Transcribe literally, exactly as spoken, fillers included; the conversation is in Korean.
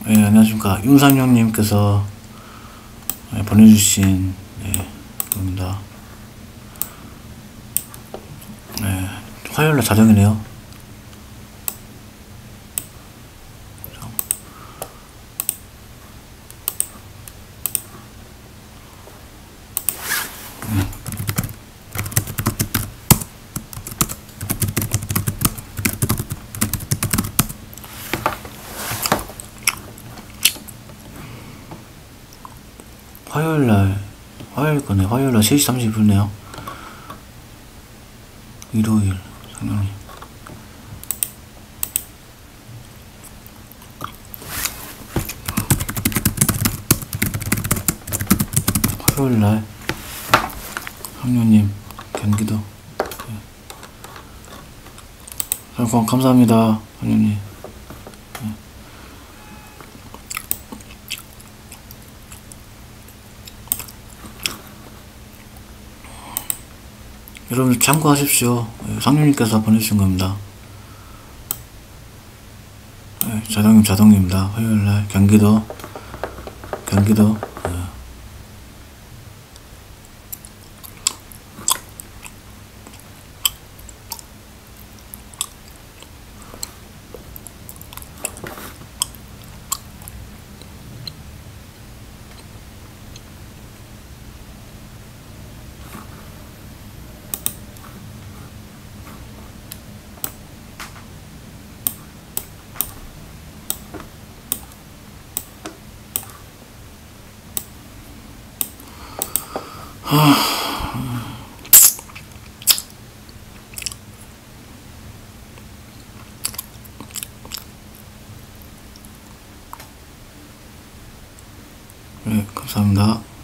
네, 안녕하십니까. 윤상용님께서 네, 보내주신 네, 겁니다. 네, 화요일날 자정이네요. 음. 화요일날 화요일 거네. 화요일날 세 시 삼십 분이네요. 일요일 상영님. 화요일날 상영님 경기도. 네. 아, 감사합니다 상영님. 네. 여러분 참고하십시오. 네, 상윤님께서 보내주신 겁니다. 네, 자동님 자동입니다. 화요일날 경기도 경기도 네. 하... 네, 감사합니다.